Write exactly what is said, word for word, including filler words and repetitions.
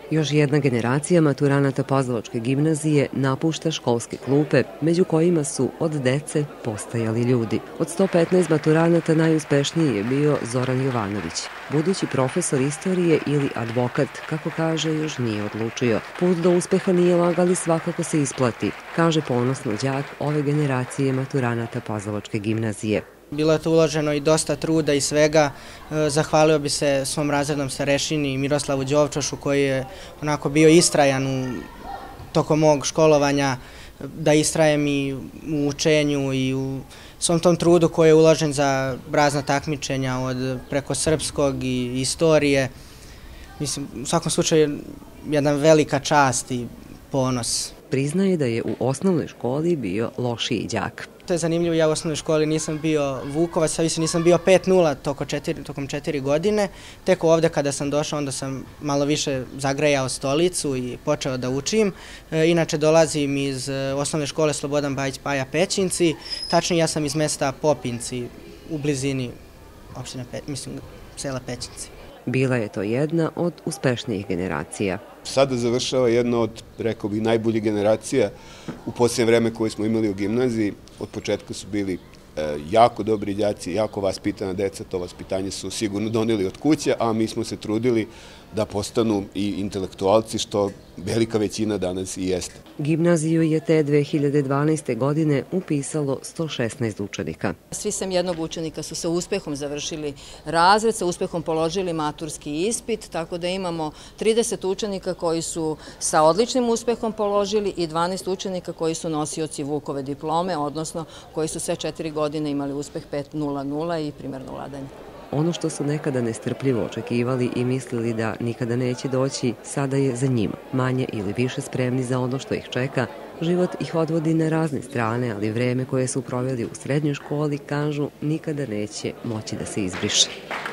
Još jedna generacija maturanata Pazlovačke gimnazije napušta školske klupe, među kojima su od dece postajali ljudi. Od sto petnaest maturanata najuspešniji je bio Zoran Jovanović. Budući profesor istorije ili advokat, kako kaže, još nije odlučio. Put do uspeha nije lag, ali svakako se isplati, kaže ponosno đak ove generacije maturanata Pazlovačke gimnazije. Bilo je to uloženo i dosta truda i svega. Zahvalio bi se svom razrednom starešini Miroslavu Đovčošu koji je onako bio istrajan u, tokom mog školovanja, da istrajem i u učenju i u svom tom trudu koji je uložen za razna takmičenja od preko srpskog i istorije. Mislim, u svakom slučaju jedna velika čast i ponos. Priznaje da je u osnovnoj školi bio lošiji đak. To je zanimljivo, ja u osnovnoj školi nisam bio Vukovac, više nisam bio pet nula tokom četiri godine. Tek ovde kada sam došao, onda sam malo više zagrejao stolicu i počeo da učim. Inače dolazim iz osnovne škole Slobodan Bajić Paja Pećinci, tačnije ja sam iz mesta Popinci u blizini opštine, mislim, sela Pećinci. Bila je to jedna od uspešnijih generacija. Sada završava jedna od, rekao bih, najboljih generacija u posljednje vreme koje smo imali u gimnaziji. Od početka su bili jako dobri đaci, jako vaspitana deca, to vaspitanje su sigurno doneli od kuće, a mi smo se trudili da postanu i intelektualci, što velika većina danas i jeste. Gimnaziju je te dve hiljade dvanaeste. godine upisalo sto šesnaest učenika. Svi sem jednog učenika su sa uspehom završili razred, sa uspehom položili maturski ispit, tako da imamo trideset učenika koji su sa odličnim uspehom položili i dvanaest učenika koji su nosioci Vukove diplome, odnosno koji su sve četiri godine imali uspeh pet nula nula i primerno vladanje. Ono što su nekada nestrpljivo očekivali i mislili da nikada neće doći, sada je za njima. Manje ili više spremni za ono što ih čeka, život ih odvodi na razne strane, ali vreme koje su proveli u srednjoj školi, kažu, nikada neće moći da se izbriše.